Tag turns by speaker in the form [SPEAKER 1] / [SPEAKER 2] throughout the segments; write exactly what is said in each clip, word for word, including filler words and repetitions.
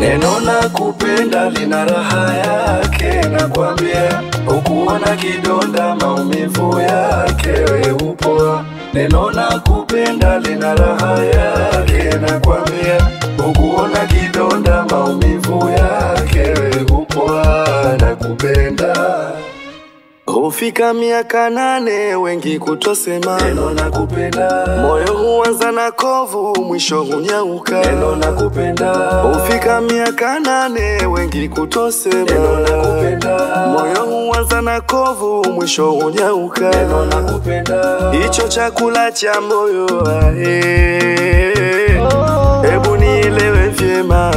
[SPEAKER 1] Neno nakupenda lina raha yake, nakwambia. Ukuwa na kidonda maumivu yake we upoa. Neno nakupenda lina raha yake, nakwambia. Ukuwa na kidonda maumivu yake we upoa, nakupenda. Hufika miaka nane wengi kutosema neno nakupenda. Moyo huanza na kovu mwisho hunyauka neno nakupenda. Hufika miaka nane wengi kutosema neno nakupenda. Moyo huanza na kovu mwisho hunyauka neno nakupenda. Hicho chakula cha moyo ae, hebu nielewe vyema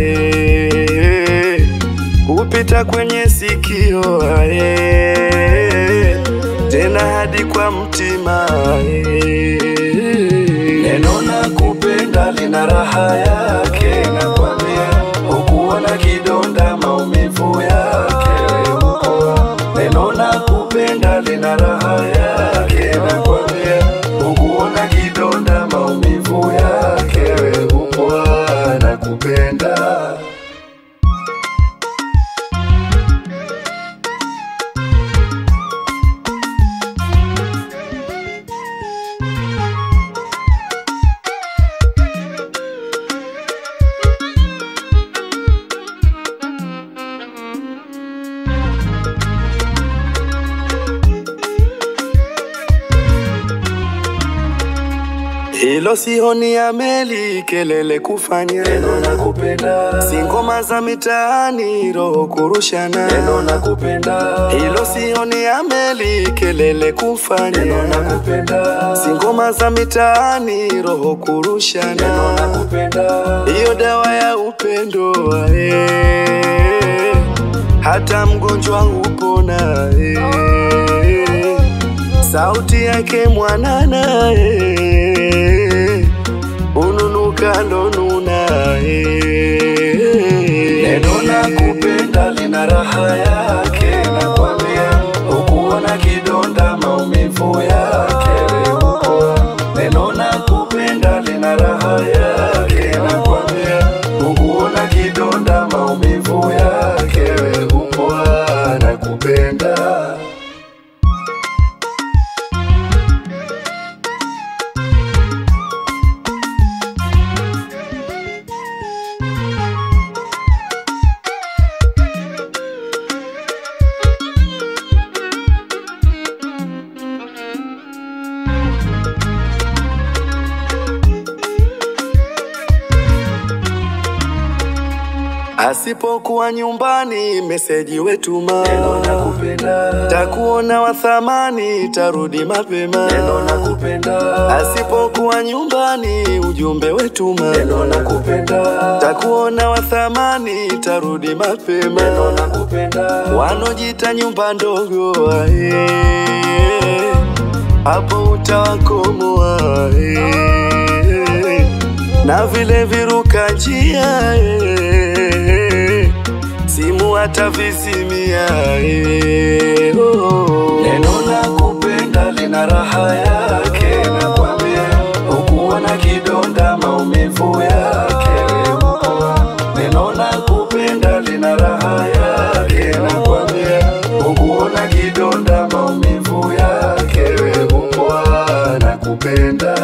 [SPEAKER 1] ae, upita kwenye sikio ae, tena hadi kwa mtima ae. Neno nakupenda lina raha yake, nakwambia. Ukuwa na kidonda maumivu yake we upoa. Neno nakupenda lina raha yake, nakwambia. Ukuwa na kidonda maumivu yake we upoa, nakupenda. Hilo sihoni ya meli kelele kufanya neno nakupenda. Singoma za mitaani roho kurushana neno nakupenda. Hilo sihoni ya meli kelele kufanya neno nakupenda. Singoma za mitaani roho kurushana neno nakupenda. Hiyo dawa ya upendo ae, hata mgonjwa hupona ae. Sauti yake mwanana ae, ununuka ndo nuna ae. Neno nakupenda lina raha yake, nakwambia. Ukuwa na kidonda maumivu yake we upoa. Neno nakupenda lina raha yake, nakwambia. Ukuwa na kidonda maumivu yake we upoa, nakupenda. Asipokuwa nyumbani meseji wetuma neno nakupenda. Takuona wa thamani tarudi mapema neno nakupenda. Asipokuwa nyumbani ujumbe wetuma neno nakupenda. Takuona wa thamani tarudi mapema neno nakupenda. Wanojita nyumba ndogo ae, hapo utawakomoa ae, na vile viruka njia ae, simu atavizimia ae. Oh. Neno nakupenda lina raha yake, nakwambia. Ukuwa na kidonda maumivu yake we upoa. Neno nakupenda lina raha yake, nakwambia. Ukuwa na kidonda maumivu yake we upoa, nakupenda.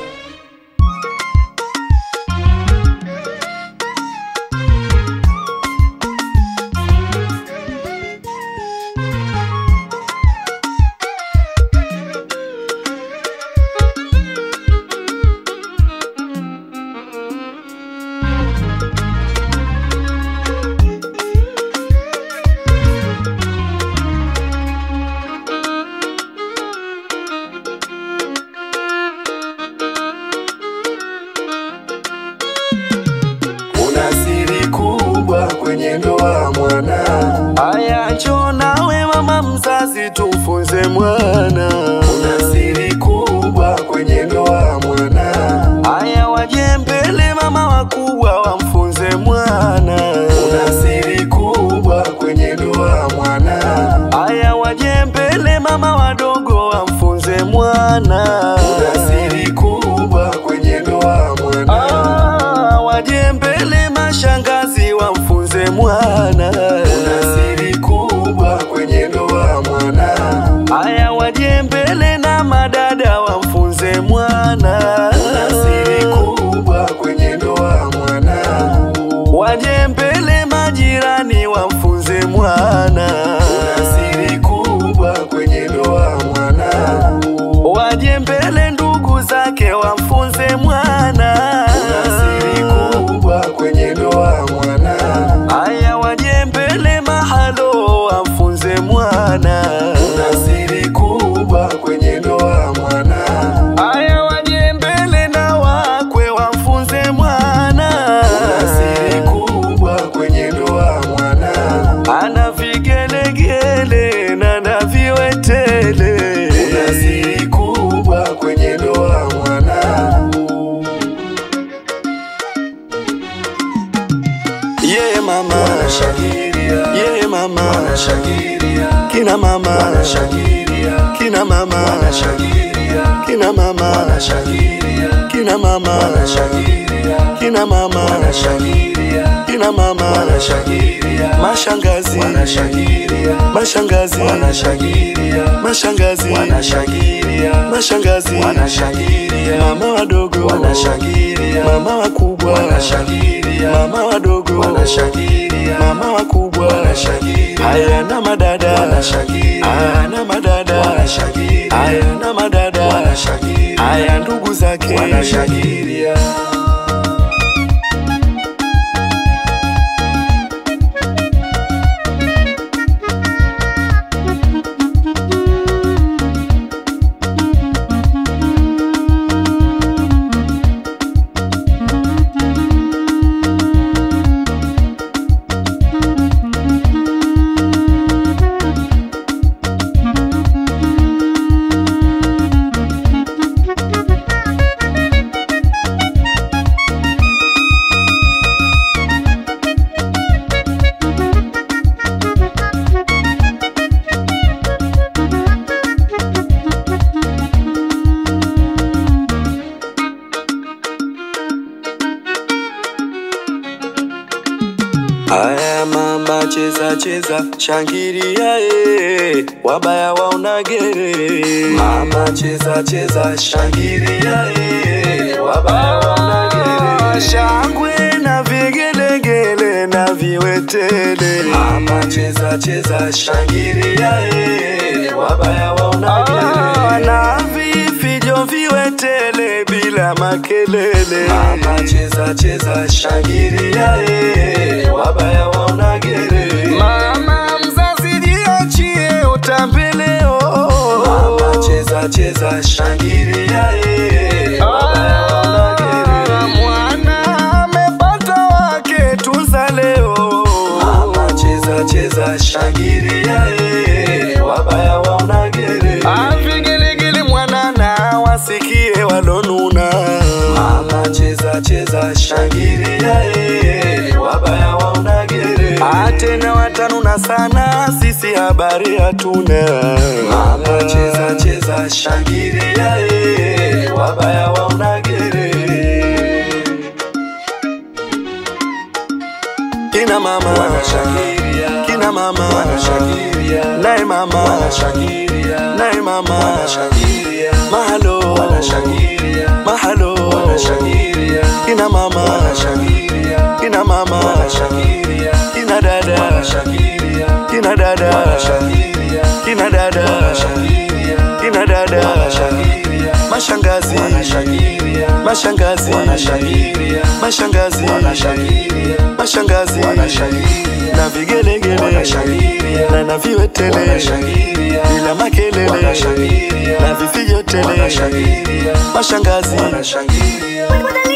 [SPEAKER 1] Kwenye ndoa mwanangu, aya njoo nawe mama mzazi tufunze mwana. Una siri kubwa kwenye ndoa mwanangu, aya waje mbele mama wakubwa wamfunze mwana. Una siri kubwa kwenye ndoa mwanangu, aya waje mbele mama wadogo wamfunze mwana. Una siri kubwa kwenye ndoa mwanangu, ah, waje mbele mashangazi wa wanashangilia,
[SPEAKER 2] kina mama
[SPEAKER 1] wanashangilia,
[SPEAKER 2] kina mama
[SPEAKER 1] wanashangilia,
[SPEAKER 2] kina mama
[SPEAKER 1] wanashangilia,
[SPEAKER 2] kina mama
[SPEAKER 1] wanashangilia,
[SPEAKER 2] kina mama
[SPEAKER 1] wanashangilia,
[SPEAKER 2] mashangazi
[SPEAKER 1] wanashangilia,
[SPEAKER 2] mashangazi
[SPEAKER 1] wanashangilia,
[SPEAKER 2] mashangazi
[SPEAKER 1] wanashangilia,
[SPEAKER 2] mashangazi
[SPEAKER 1] wanashangilia,
[SPEAKER 2] mama wadogo
[SPEAKER 1] wanashangilia,
[SPEAKER 2] mama wakubwa
[SPEAKER 1] wanashangilia,
[SPEAKER 2] mama wadogo
[SPEAKER 1] wanashangilia,
[SPEAKER 2] mama wakubwa
[SPEAKER 1] wanashangilia,
[SPEAKER 2] haya na madada
[SPEAKER 1] wanashangilia,
[SPEAKER 2] haya na madada
[SPEAKER 1] wanashangilia,
[SPEAKER 2] haya na madada
[SPEAKER 1] wanashangilia,
[SPEAKER 2] haya ndugu zake
[SPEAKER 1] wanashangilia.
[SPEAKER 2] Aya mama cheza cheza shangilia eh, wabaya waona gere.
[SPEAKER 1] Mama cheza cheza shangilia eh, wabaya waona gere.
[SPEAKER 2] Shangwe na vigelegele na viwetele.
[SPEAKER 1] Mama cheza cheza shangilia eh, wabaya waona gere.
[SPEAKER 2] Na vifijo viwetele bila makelele.
[SPEAKER 1] Mama cheza cheza shangilia eh, wabaya waona gere.
[SPEAKER 2] Mama mzazi jiachie utambe leo.
[SPEAKER 1] Mama cheza cheza shangilia eh, wabaya waona gere.
[SPEAKER 2] Mwana amepata wake tunza leo.
[SPEAKER 1] Mama cheza cheza shangilia eh, wabaya waona gere.
[SPEAKER 2] Avigelegele mwana na wasikie walonuna.
[SPEAKER 1] Mama cheza cheza shangilia eh, wabaya waona gere.
[SPEAKER 2] Atena watanuna sana sisi habari hatuna.
[SPEAKER 1] Mama cheza cheza shangilia eh, wabaya waona gere.
[SPEAKER 2] Kina mama
[SPEAKER 1] Wanashangilia,
[SPEAKER 2] kina mama
[SPEAKER 1] wanashangilia,
[SPEAKER 2] nae mama
[SPEAKER 1] wanashangilia,
[SPEAKER 2] nae mama
[SPEAKER 1] wanashangilia,
[SPEAKER 2] mahalo
[SPEAKER 1] wanashangilia,
[SPEAKER 2] mahalo
[SPEAKER 1] wanashangilia,
[SPEAKER 2] kina mama
[SPEAKER 1] wanashangilia,
[SPEAKER 2] kina mama
[SPEAKER 1] wanashangilia,
[SPEAKER 2] kina dada
[SPEAKER 1] wanashangilia,
[SPEAKER 2] kina dada
[SPEAKER 1] wanashangilia,
[SPEAKER 2] kina dada
[SPEAKER 1] wanashangilia,
[SPEAKER 2] kina dada
[SPEAKER 1] wanashangilia,
[SPEAKER 2] mashangazi
[SPEAKER 1] wanashangilia,
[SPEAKER 2] mashangazi
[SPEAKER 1] wanashangilia,
[SPEAKER 2] mashangazi
[SPEAKER 1] wanashangilia,
[SPEAKER 2] mashangazi
[SPEAKER 1] wanashangilia,
[SPEAKER 2] na vigelegele
[SPEAKER 1] wanashangilia,
[SPEAKER 2] na na viwetele
[SPEAKER 1] wanashangilia,
[SPEAKER 2] bila makelele
[SPEAKER 1] wanashangilia,
[SPEAKER 2] na vifijotele
[SPEAKER 1] wanashangilia,
[SPEAKER 2] mashangazi
[SPEAKER 1] wanashangilia.